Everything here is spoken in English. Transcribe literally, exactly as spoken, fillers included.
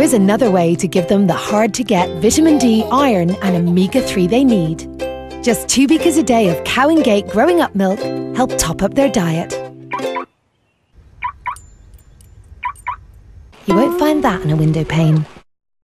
is another way to give them the hard-to-get vitamin D, iron and omega three they need. Just two beakers a day of Cow and Gate growing up milk help top up their diet. You won't find that on a window pane.